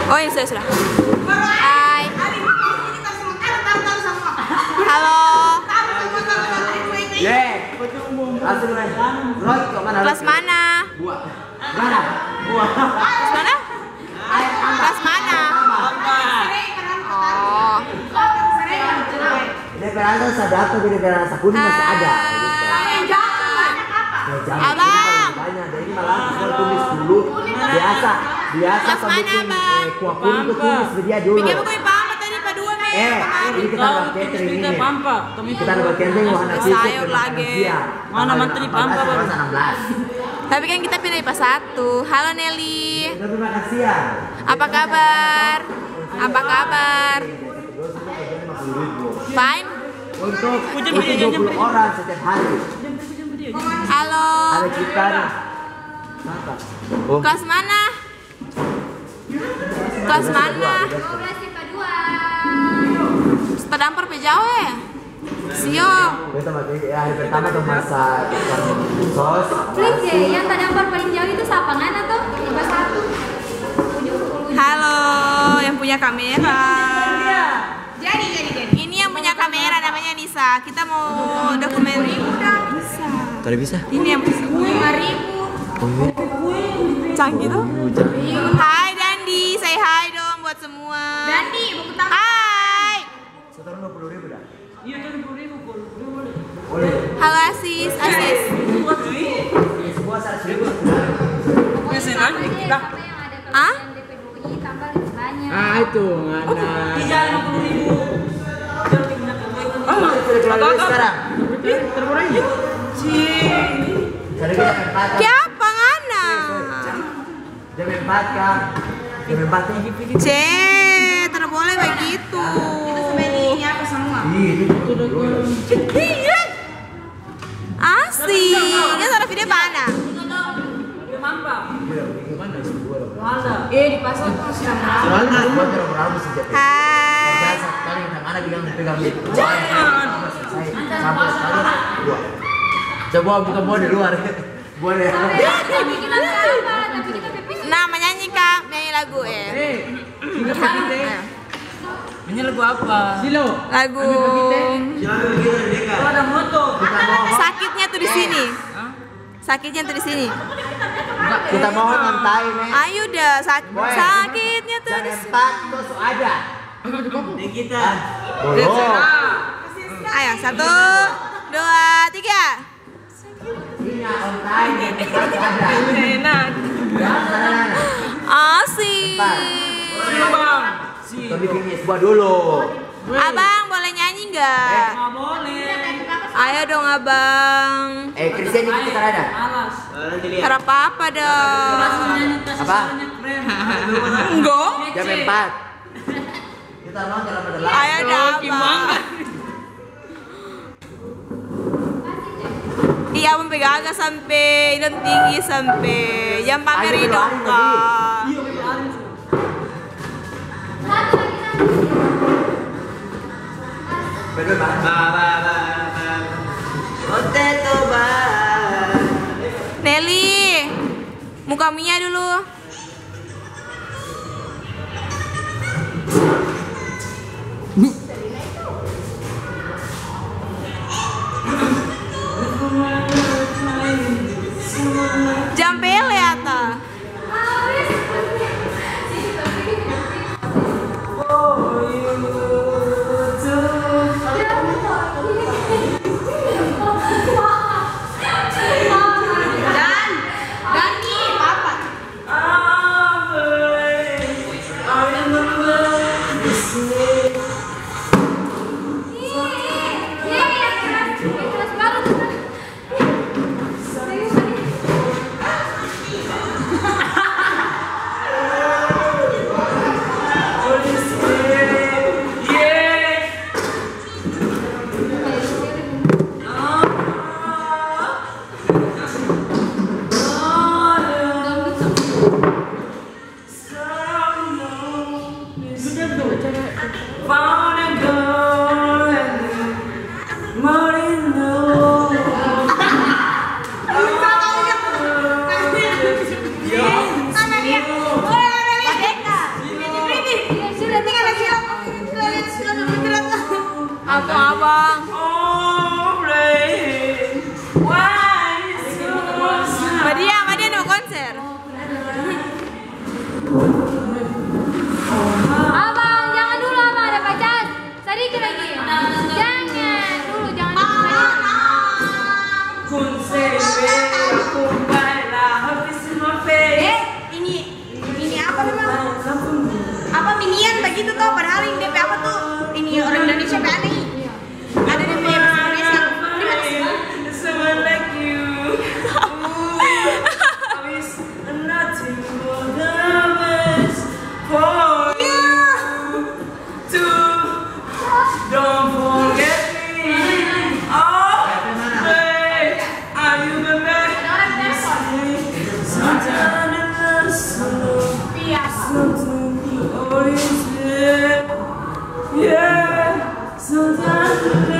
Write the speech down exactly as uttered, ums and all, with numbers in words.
Oh iya, sudah, sudah. Hai. Halo. Langsung naik. Roy, kok mana? Kelas mana? Dua. Mana? Dua. Kelas mana? Kelas mana? Oh. Ini berasa saya dapat di negara Sakuni masih ada. Abang. Banyak. Jadi malah saya tulis dulu. Biasa, biasa Kelas sampai mana, bikin Bang? eh, kuah kuning itu tulis dia dulu. Bikin buku pampa tadi Pak dua nih. Eh, ini kita dapat catering ini. Kita dapat catering wahana fisik. Sayur lagi. Mana menteri pampa baru? enam belas. Tapi kan kita pindah I P A satu. Halo Nelly. Terima kasih ya. Apa kabar? Apa kabar? Fine. Untuk dua puluh orang setiap hari. Halo. Ada kita nih. Oh. Kelas mana? Kelas mana? Terdampar pejawa ya? Sio. Kita masih ya, hari pertama tuh masa sos. Klik ya, yang terdampar paling jauh itu Sapangan atau I P A satu? Halo, yang punya kamera. Jadi, jadi, jadi. Ini yang punya kamera namanya Nisa. Kita mau dokumen. Bisa. Kalau bisa. Ini yang lima ribu. canggih tuh. Hai Dandi, say hi dong buat semua. Dandi, buku tamu. Hai. Setor dua puluh ribu dah. Iya, dua puluh ribu boleh. Boleh. Halo Asis, Asis. Semua seratus ribu. Oke, senang kita. Ah? D P dua I tambah lebih banyak. Ah itu mana? Tiga lima puluh ribu. Oh, sudah keluar dari sekarang. Terkurang ya? Cari kita empat. Siapa ngana? Jam empat kak. Jam empat nih. C, tidak boleh begitu. Ini apa semua? Iya. Asik. Ini ada video mana? Mampa. Gimana sih gua? Ada. Eh, di pasar tuh sedang Soalnya gua terlalu berapa sejak. Hai. Sekali yang mana bilang pegang itu. Jangan. Sampai sekali dua. Coba buka buah di luar. Boleh. Tapi kita apa? Tapi kita pipis. Nah, menyanyi Kak, nyanyi lagu eh. Eh, kita pakai deh. Ini lagu apa? Silo. Lagu Oh, ada moto. sakitnya tuh di sini. Sakitnya tuh di sini. Kita mohon nontai nih. Ayo dah, sak- Boy. sakitnya tuh Jam di sini. empat terus ada. Ini kita. Belum. Ayo, satu, dua, tiga. Ini nontai nih. Ada. Enak. Asik. Silo bang. Si. Kita bikin es buah dulu. Abang boleh nyanyi nggak? Nggak boleh. Ayo dong abang. Eh, Christian ini kita ada. Alas. Harap apa dong? Apa? Enggak. Jam empat. Kita nonton dalam adalah. Ayo dah abang. Iya, abang pegang agak sampai dan tinggi sampai yang pamerin dong kak. Berdua bang. Potato bang. Nelly, muka Mia dulu. Jam pele ata. Dan Dandi, apa? Kelas baru tuh. Kampung Abang. Madia, Madia mau konser. Abang, jangan dulu abang ada pacar. Sedikit lagi. Jangan dulu, jangan dulu. Eh, ini ini apa memang? Apa minian begitu tuh? Padahal ini D P apa tuh? Ini orang Indonesia P aneh. Ada D P bahasa Indonesia. Someone like you. Always nothing more than best for you to don't forget me. Oh, babe, are you the man? Sometimes in the summer, something you always did. Yeah, sometimes.